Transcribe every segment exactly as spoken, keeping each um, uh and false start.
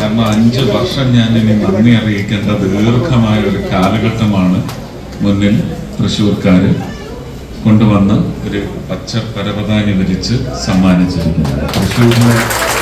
കാരണം അഞ്ച് വർഷം ഞാൻ ഇനി നന്ദി അറിയിക്കേണ്ട ദീർഘമായ ഒരു കാലഘട്ടമാണ് മുന്നിൽ തൃശ്ശൂർക്കാര് കൊണ്ടുവന്ന് ഒരു പച്ച പരവതാനി വിരിച്ച് സമ്മാനിച്ചിരിക്കുന്നത്. തൃശ്ശൂരിലെ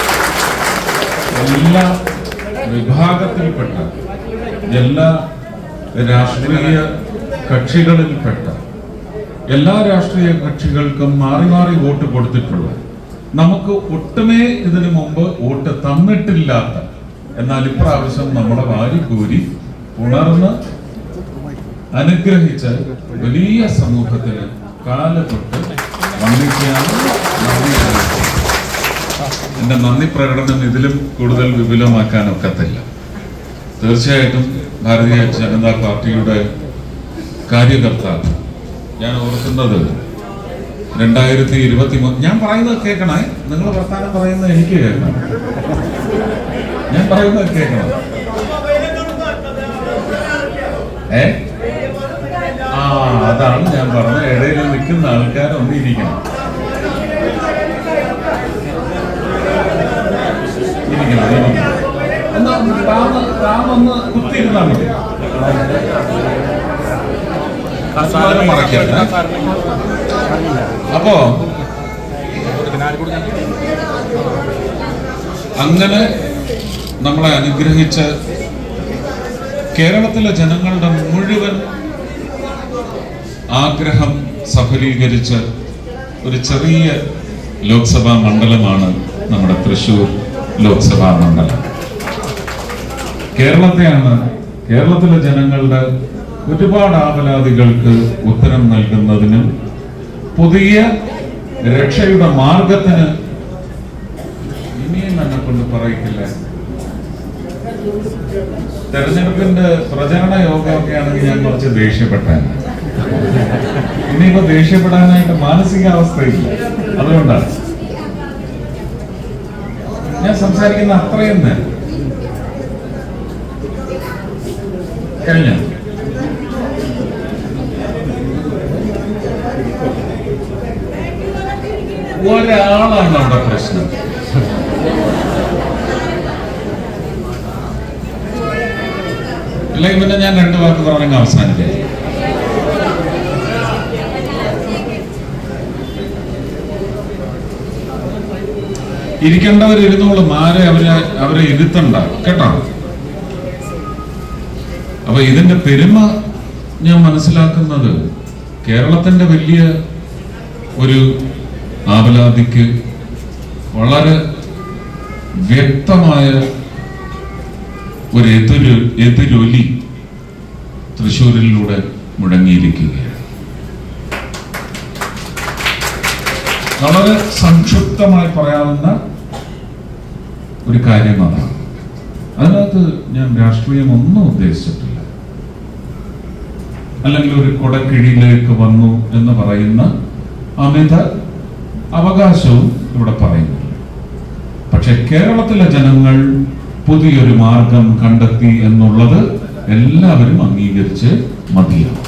എല്ലാ വിഭാഗത്തിൽപ്പെട്ട എല്ലാ രാഷ്ട്രീയ കക്ഷികളിൽപ്പെട്ട എല്ലാ രാഷ്ട്രീയ കക്ഷികൾക്കും മാറി മാറി വോട്ട് കൊടുത്തിട്ടുള്ള, നമുക്ക് ഒട്ടുമേ ഇതിനു മുമ്പ് വോട്ട് തന്നിട്ടില്ലാത്ത, എന്നാൽ ഇപ്രാവശ്യം നമ്മളെ വാരിക്കൂരി ഉണർന്ന് അനുഗ്രഹിച്ച വലിയ സമൂഹത്തിന് കാല് തൊട്ട് വന്ദിക്കുകയാണ്. നന്ദി. എന്റെ നന്ദി പ്രകടനം ഇതിലും കൂടുതൽ വിപുലമാക്കാനൊക്കത്തില്ല. തീർച്ചയായിട്ടും ഭാരതീയ ജനതാ പാർട്ടിയുടെ കാര്യകർത്താവ്, ഞാൻ ഓർക്കുന്നത് രണ്ടായിരത്തി ഇരുപത്തി മൂന്ന് ഞാൻ പറയുന്നത് കേൾക്കണേ, നിങ്ങൾ വർത്താനം പറയുന്നത് എനിക്ക് കേൾക്കണം, ഞാൻ പറയുന്നത് കേൾക്കണം. ഏ ആ അതാണ് ഞാൻ പറഞ്ഞത്, ഇടയിൽ നിൽക്കുന്ന ആൾക്കാരൊന്നും ഇരിക്കണം ഇരിക്കണം എന്നാ താമൊന്ന് കുത്തിയിരുന്നാ മതി. അപ്പോ അങ്ങനെ നമ്മളെ അനുഗ്രഹിച്ച കേരളത്തിലെ ജനങ്ങളുടെ മുഴുവൻ ആഗ്രഹം സഫലീകരിച്ച ഒരു ചെറിയ ലോക്സഭാ മണ്ഡലമാണ് നമ്മുടെ തൃശ്ശൂർ ലോക്സഭാ മണ്ഡലം. കേരളത്തെയാണ് കേരളത്തിലെ ജനങ്ങളുടെ ഒരുപാട് ആവലാതികൾക്ക് ഉത്തരം നൽകുന്നതിനും പുതിയ രക്ഷയുടെ മാർഗത്തിന് ഇനിയും എന്നെ കൊണ്ട് പറയിക്കില്ല. തെരഞ്ഞെടുപ്പിന്റെ പ്രചരണ യോഗമൊക്കെ ആണെങ്കിൽ ഞാൻ കുറച്ച് ദേഷ്യപ്പെട്ടാൻ, ഇനിയിപ്പോ ദേഷ്യപ്പെടാനായിട്ട് മാനസികാവസ്ഥയില്ല. അതുകൊണ്ടാണ് ഞാൻ സംസാരിക്കുന്ന അത്രയും നേരം കഴിഞ്ഞ ഒരാളാണ് അവിടെ പ്രശ്നം. അല്ലെങ്കിൽ പിന്നെ ഞാൻ രണ്ടു വാക്ക് പറഞ്ഞെങ്കിൽ അവസാനിക്കാം. ഇരിക്കേണ്ടവർ ഇരുന്നോളും, ആരെ അവരെ അവരെ ഇരുത്തണ്ട കേട്ടോ. അപ്പൊ ഇതിന്റെ പെരുമ ഞാൻ മനസ്സിലാക്കുന്നത് കേരളത്തിന്റെ വലിയ ഒരു ആവലാതിക്ക് വളരെ വ്യക്തമായ ഒരു എതിര് എതിരൊലി തൃശ്ശൂരിലൂടെ മുഴങ്ങിയിരിക്കുകയാണ്. വളരെ സംക്ഷിപ്തമായി പറയാവുന്ന ഒരു കാര്യം അതാണ്. അതിനകത്ത് ഞാൻ രാഷ്ട്രീയം ഒന്നും ഉദ്ദേശിച്ചിട്ടില്ല, അല്ലെങ്കിൽ ഒരു കൊടക്കിഴിയിലേക്ക് വന്നു എന്ന് പറയുന്ന അമിത അവകാശവും ഇവിടെ പറയുന്നില്ല. പക്ഷെ കേരളത്തിലെ ജനങ്ങൾ പുതിയൊരു മാർഗം കണ്ടെത്തി എന്നുള്ളത് എല്ലാവരും അംഗീകരിച്ച് മതിയാവും.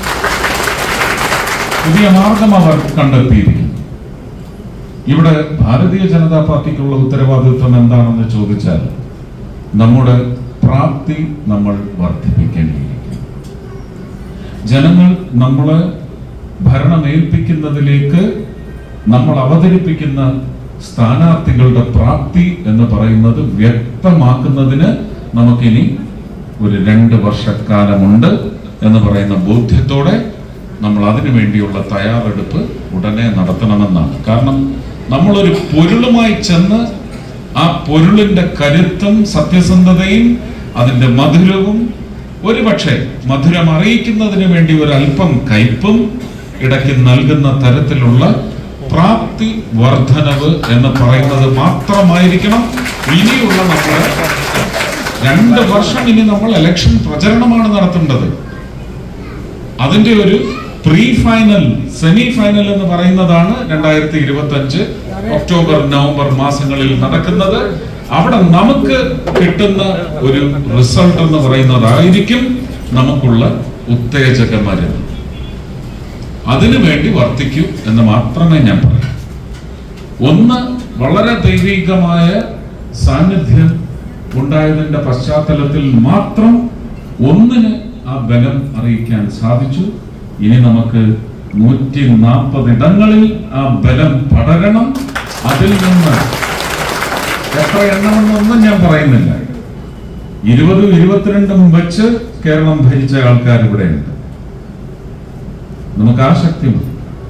പുതിയ മാർഗം അവർ കണ്ടെത്തിയിരിക്കുന്നു. ഇവിടെ ഭാരതീയ ജനതാ പാർട്ടിക്കുള്ള ഉത്തരവാദിത്വം എന്താണെന്ന് ചോദിച്ചാൽ നമ്മുടെ പ്രാപ്തി നമ്മൾ വർദ്ധിപ്പിക്കേണ്ടിയിരിക്കുന്നു. ജനങ്ങൾ നമ്മളെ ഭരണമേൽപ്പിക്കുന്നതിലേക്ക് നമ്മൾ അവതരിപ്പിക്കുന്ന സ്ഥാനാർത്ഥികളുടെ പ്രാപ്തി എന്ന് പറയുന്നത് വ്യക്തമാക്കുന്നതിന് നമുക്കിനി ഒരു രണ്ട് വർഷക്കാലമുണ്ട് എന്ന് പറയുന്ന ബോധ്യത്തോടെ നമ്മൾ അതിനു വേണ്ടിയുള്ള തയ്യാറെടുപ്പ് ഉടനെ നടത്തണമെന്നാണ്. കാരണം നമ്മളൊരു പൊരുളുമായി ചെന്ന് ആ പൊരുളിന്റെ കരുത്തും സത്യസന്ധതയും അതിന്റെ മധുരവും, ഒരുപക്ഷെ മധുരം അറിയിക്കുന്നതിന് വേണ്ടി ഒരല്പം കയ്പും ഇടയ്ക്ക് നൽകുന്ന തരത്തിലുള്ള പ്രാപ്തി വർധനവ് എന്ന് പറയുന്നത് മാത്രമായിരിക്കണം ഇനിയുള്ള നമ്മുടെ രണ്ട് വർഷം. ഇനി നമ്മൾ ഇലക്ഷൻ പ്രചരണമാണ് നടത്തേണ്ടത്. അതിന്റെ ഒരു പ്രീ ഫൈനൽ, സെമി ഫൈനൽ എന്ന് പറയുന്നതാണ് രണ്ടായിരത്തി ഇരുപത്തി അഞ്ച് ഒക്ടോബർ നവംബർ മാസങ്ങളിൽ നടക്കുന്നത്. അവിടെ നമുക്ക് കിട്ടുന്ന ഒരു റിസൾട്ട് എന്ന് പറയുന്നതായിരിക്കും നമുക്കുള്ള ഉത്തേജക മരുന്ന്. അതിനു വേണ്ടി വർത്തിക്കൂ എന്ന് മാത്രമേ ഞാൻ പറയൂ. ഒന്ന്, വളരെ ദൈവികമായ സാന്നിധ്യം ഉണ്ടായതിന്റെ പശ്ചാത്തലത്തിൽ മാത്രം ഒന്നിന് ആ ബലം അറിയിക്കാൻ സാധിച്ചു. ഇനി നമുക്ക് നൂറ്റി നാൽപ്പത് ഇടങ്ങളിൽ ആ ബലം പടരണം. അതിൽ നിന്ന് എത്ര എണ്ണമെന്നൊന്നും ഞാൻ പറയുന്നില്ല. ഇരുപതും ഇരുപത്തിരണ്ടും വെച്ച് കേരളം ഭരിച്ച ആൾക്കാർ ഇവിടെയുണ്ട്. നമുക്ക് ആ ശക്തിയുണ്ട്.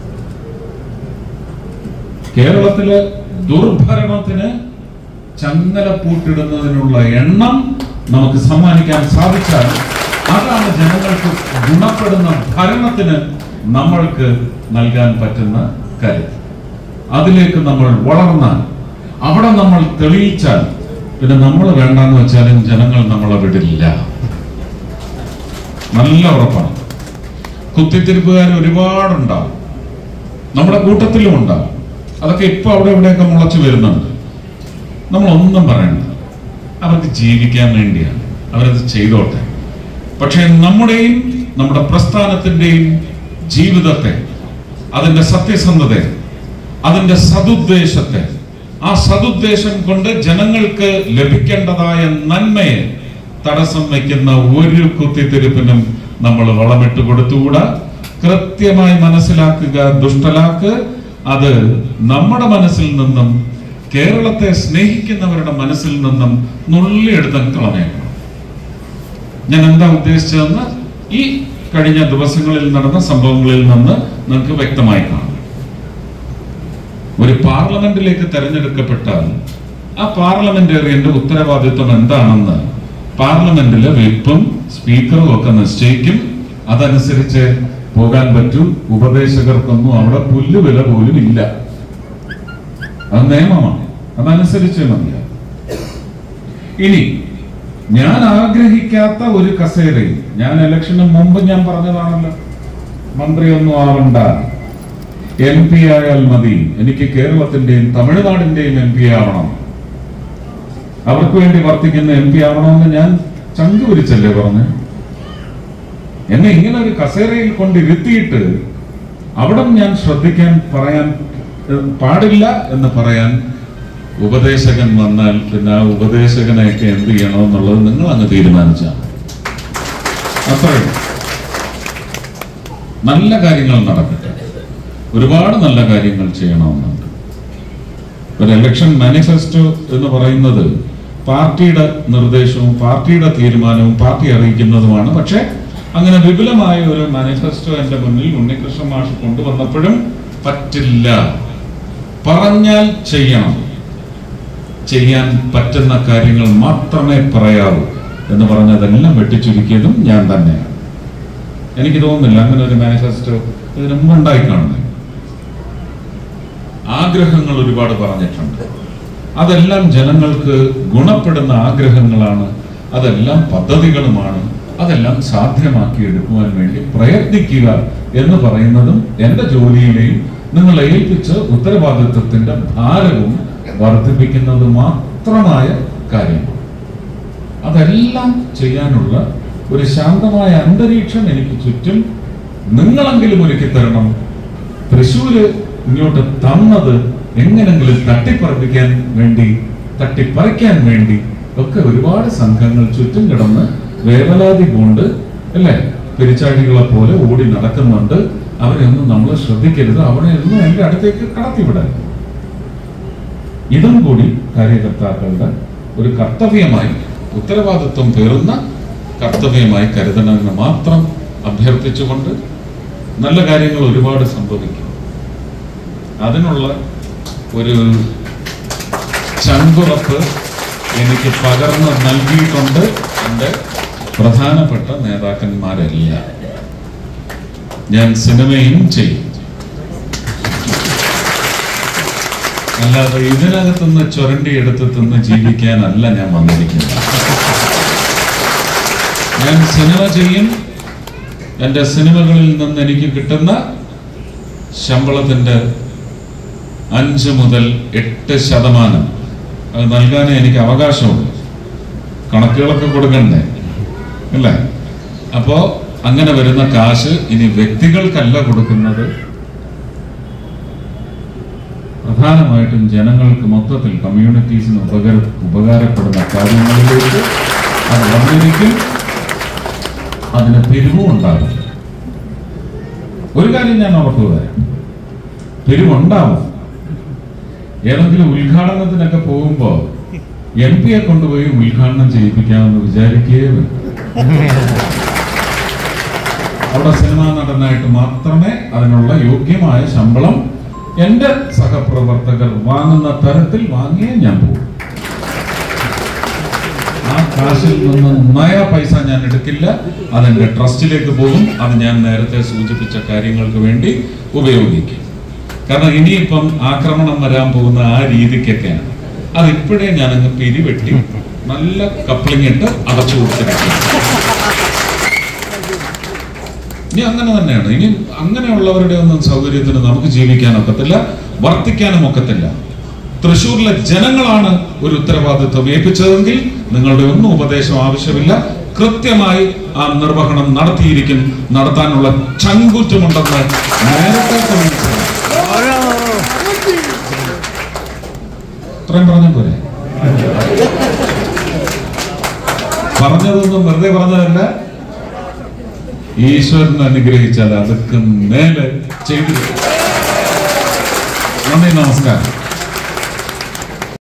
കേരളത്തിലെ ദുർഭരണത്തിന് ചങ്ങല പൂട്ടിടുന്നതിനുള്ള എണ്ണം നമുക്ക് സമ്മാനിക്കാൻ സാധിച്ചാൽ അതാണ് ജനങ്ങൾക്ക് ഗുണപ്പെടുന്ന ഭരണത്തിന് നമ്മൾക്ക് നൽകാൻ പറ്റുന്ന കരുത്ത്. അതിലേക്ക് നമ്മൾ വളർന്നാൽ, അവിടെ നമ്മൾ തെളിയിച്ചാൽ, പിന്നെ നമ്മൾ വേണ്ടെന്ന് വെച്ചാലും ജനങ്ങൾ നമ്മളെ വിടില്ല. നല്ല ഉറപ്പാണ്. കുത്തിത്തിരിപ്പുകാർ ഒരുപാടുണ്ടാവും, നമ്മുടെ കൂട്ടത്തിലും ഉണ്ടാവും. അതൊക്കെ ഇപ്പൊ അവിടെ ഇവിടെയൊക്കെ മുളച്ചു വരുന്നുണ്ട്. നമ്മളൊന്നും പറയണ്ട, അവർക്ക് ജീവിക്കാൻ വേണ്ടിയാണ്, അവരത് ചെയ്തോട്ടെ. പക്ഷെ നമ്മുടെയും നമ്മുടെ പ്രസ്ഥാനത്തിന്റെയും ജീവിതത്തെ, അതിന്റെ സത്യസന്ധതയെ, അതിന്റെ സതുദ്ദേശത്തെ, ആ സതുദ്ദേശം കൊണ്ട് ജനങ്ങൾക്ക് ലഭിക്കേണ്ടതായ നന്മയെ തടസ്സം വയ്ക്കുന്ന ഒരു കുത്തിത്തിരിപ്പിനും നമ്മൾ വളമിട്ട് കൊടുത്തുകൂടാ. കൃത്യമായി മനസ്സിലാക്കുക, ദുഷ്ടലാക്ക് അത് നമ്മുടെ മനസ്സിൽ നിന്നും, കേരളത്തെ സ്നേഹിക്കുന്നവരുടെ മനസ്സിൽ നിന്നും നുള്ളിയെടുത്താൻ കളഞ്ഞേക്കണം. ഞാൻ എന്താ ഉദ്ദേശിച്ചതെന്ന് ഈ കഴിഞ്ഞ ദിവസങ്ങളിൽ നടന്ന സംഭവങ്ങളിൽ നിന്ന് നിങ്ങൾക്ക് വ്യക്തമായി കാണാം. ഒരു പാർലമെന്റിലേക്ക് തെരഞ്ഞെടുക്കപ്പെട്ടാൽ ആ പാർലമെന്റേറിയന്റെ ഉത്തരവാദിത്വം എന്താണെന്ന് പാർലമെന്റിലെ വിപ്പും സ്പീക്കറും ഒക്കെ നിശ്ചയിക്കും. അതനുസരിച്ച് പോകാൻ പറ്റൂ. ഉപദേശകർക്കൊന്നും അവിടെ പുല്ലുവില പോലും ഇല്ല. അത് നിയമമാണ്, അതനുസരിച്ച് മതിയാ. ഇനി ഞാൻ ആഗ്രഹിക്കാത്ത ഒരു കസേരയിൽ, ഞാൻ ഇലക്ഷന് മുമ്പ് ഞാൻ പറഞ്ഞതാണല്ലോ, മന്ത്രിയൊന്നും ആവണ്ട, എം പി ആയാൽ മതി, എനിക്ക് കേരളത്തിന്റെയും തമിഴ്നാടിന്റെയും എം പി ആവണം, അവർക്ക് വേണ്ടി വർത്തിക്കുന്ന എം പി ആവണമെന്ന് ഞാൻ ചങ്കുപിരിച്ചല്ലേ പറഞ്ഞു. എന്നെ ഇങ്ങനെ ഒരു കസേരയിൽ കൊണ്ടിരുത്തിയിട്ട് അവിടെ ഞാൻ ശ്രദ്ധിക്കാൻ പറയാൻ പാടില്ല എന്ന് പറയാൻ ഉപദേശകൻ വന്നാൽ പിന്നെ ആ ഉപദേശകനെയൊക്കെ എന്ത് ചെയ്യണമെന്നുള്ളത് നിങ്ങൾ അങ്ങ് തീരുമാനിച്ചാൽ അത്രയും. നല്ല കാര്യങ്ങൾ നടക്കട്ടെ, ഒരുപാട് നല്ല കാര്യങ്ങൾ ചെയ്യണമെന്നുണ്ട്. ഒരു ഇലക്ഷൻ മാനിഫെസ്റ്റോ എന്ന് പറയുന്നത് പാർട്ടിയുടെ നിർദ്ദേശവും പാർട്ടിയുടെ തീരുമാനവും പാർട്ടി അറിയിക്കുന്നതുമാണ്. പക്ഷെ അങ്ങനെ വിപുലമായ ഒരു മാനിഫെസ്റ്റോ എന്റെ മുന്നിൽ ഉണ്ണികൃഷ്ണൻ മാഷ് കൊണ്ടുവന്നപ്പോഴും പറ്റില്ല, പറഞ്ഞാൽ ചെയ്യണം, ചെയ്യാൻ പറ്റുന്ന കാര്യങ്ങൾ മാത്രമേ പറയാവൂ എന്ന് പറഞ്ഞതെല്ലാം വെട്ടിച്ചുരുക്കിയതും ഞാൻ തന്നെയാണ്. എനിക്ക് തോന്നുന്നില്ല അങ്ങനെ ഒരു മാനിഫെസ്റ്റോ ഇതിനു മുമ്പ് ഉണ്ടായി കാണുന്നത്. ആഗ്രഹങ്ങൾ ഒരുപാട് പറഞ്ഞിട്ടുണ്ട്, അതെല്ലാം ജനങ്ങൾക്ക് ഗുണപ്പെടുന്ന ആഗ്രഹങ്ങളാണ്, അതെല്ലാം പദ്ധതികളുമാണ്, അതെല്ലാം സാധ്യമാക്കി എടുക്കുവാൻ വേണ്ടി പ്രയത്നിക്കുക എന്ന് പറയുന്നതും എന്റെ ജോലിയിലെയും നിങ്ങളെ ഏൽപ്പിച്ച ഉത്തരവാദിത്വത്തിന്റെ ഭാരവും വർദ്ധിപ്പിക്കുന്നത് മാത്രമായ കാര്യമാണ്. അതെല്ലാം ചെയ്യാനുള്ള ഒരു ശാന്തമായ അന്തരീക്ഷം എനിക്ക് ചുറ്റും നിങ്ങളെങ്കിലും ഒരുക്കി തരണം. തൃശ്ശൂര് ഇങ്ങോട്ട് തന്നത് എങ്ങനെങ്കിലും തട്ടിപ്പറിപ്പിക്കാൻ വേണ്ടി, തട്ടിപ്പറിക്കാൻ വേണ്ടി ഒക്കെ ഒരുപാട് സംഘങ്ങൾ ചുറ്റും കിടന്ന് വേവലാതി കൊണ്ട് അല്ലെ പെരിച്ചാഴികളെ പോലെ ഓടി നടക്കുന്നുണ്ട്. അവരെയൊന്നും നമ്മൾ ശ്രദ്ധിക്കരുത്, അവരെ ഒന്നും എന്റെ അടുത്തേക്ക് കടത്തിവിടാൻ. ഇതും കൂടി കാര്യകർത്താക്കളുടെ ഒരു കർത്തവ്യമായി, ഉത്തരവാദിത്വം പേറുന്ന കർത്തവ്യമായി കരുതണമെന്ന് മാത്രം അഭ്യർത്ഥിച്ചുകൊണ്ട് നല്ല കാര്യങ്ങൾ ഒരുപാട് സംഭവിക്കും. അതിനുള്ള ഒരു ചങ്കുറപ്പ് എനിക്ക് പകർന്ന് നൽകിയിട്ടുണ്ട് എൻ്റെ പ്രധാനപ്പെട്ട നേതാക്കന്മാരെല്ലാം. ഞാൻ സിനിമയും ചെയ്യും, അല്ലാതെ ഇതിനകത്തുനിന്ന് ചുരണ്ടി എടുത്ത് തിന്ന് ജീവിക്കാനല്ല ഞാൻ വന്നിരിക്കുന്നത്. ഞാൻ സിനിമ ചെയ്യും. എൻ്റെ സിനിമകളിൽ നിന്ന് എനിക്ക് കിട്ടുന്ന ശമ്പളത്തിന്റെ അഞ്ച് മുതൽ എട്ട് ശതമാനം അത് നൽകാനേ എനിക്ക് അവകാശമുള്ളൂ. കണക്കുകളൊക്കെ കൊടുക്കണ്ടേ അല്ലേ? അപ്പോ അങ്ങനെ വരുന്ന കാശ് ഇനി വ്യക്തികൾക്കല്ല കൊടുക്കുന്നത്, പ്രധാനമായിട്ടും ജനങ്ങൾക്ക് മൊത്തത്തിൽ കമ്മ്യൂണിറ്റീസിന് ഉപകാര ഉപകാരപ്പെടുന്ന കാര്യങ്ങളിലേക്ക് അത് വന്നിരിക്കും. അതിന് പിരിവും ഉണ്ടാകും. ഒരു കാര്യം ഞാൻ ഉറപ്പു തരാം, പിരിവുണ്ടാവും. ഏതെങ്കിലും ഉദ്ഘാടനത്തിനൊക്കെ പോകുമ്പോൾ എം പിയെ കൊണ്ടുപോയി ഉദ്ഘാടനം ചെയ്യിപ്പിക്കാമെന്ന് വിചാരിക്കുകയും അവിടെ സിനിമാ നടനായിട്ട് മാത്രമേ അതിനുള്ള യോഗ്യമായ ശമ്പളം എന്റെ സഹപ്രവർത്തകർ വാങ്ങുന്ന തരത്തിൽ വാങ്ങിയേ ഞാൻ പോകും. ആ കാശിൽ നിന്ന് നയ പൈസ ഞാൻ എടുക്കില്ല. അതെന്റെ ട്രസ്റ്റിലേക്ക് പോകും. അത് ഞാൻ നേരത്തെ സൂചിപ്പിച്ച കാര്യങ്ങൾക്ക് വേണ്ടി ഉപയോഗിക്കും. കാരണം ഇനിയിപ്പം ആക്രമണം വരാൻ പോകുന്ന ആ രീതിക്കൊക്കെയാണ്. അതിപ്പോഴേ ഞാനങ്ങ് പിരിവെട്ടി നല്ല കപ്ലിംഗ് ഇട്ട് അടച്ചു കൊടുത്തിരിക്കും. ഇനി അങ്ങനെ തന്നെയാണ്. ഇനി അങ്ങനെയുള്ളവരുടെ ഒന്നും സൗകര്യത്തിന് നമുക്ക് ജീവിക്കാൻ ഒക്കത്തില്ല, വർത്തിക്കാനും ഒക്കത്തില്ല. തൃശ്ശൂരിലെ ജനങ്ങളാണ് ഒരു ഉത്തരവാദിത്വം ഏൽപ്പിച്ചതെങ്കിൽ നിങ്ങളുടെ ഒന്നും ഉപദേശം ആവശ്യമില്ല. കൃത്യമായി ആ നിർവഹണം നടത്തിയിരിക്കും. നടത്താനുള്ള ചങ്കൂറ്റമുണ്ടെന്ന് നേരത്തെ ഇത്രയും പറഞ്ഞ പോലെ പറഞ്ഞതൊന്നും വെറുതെ പറഞ്ഞതല്ല. ഈശ്വരൻ അനുഗ്രഹിച്ചാൽ അതൊക്കെ മേലെ ചെയ്തു. നന്ദി, നമസ്കാരം.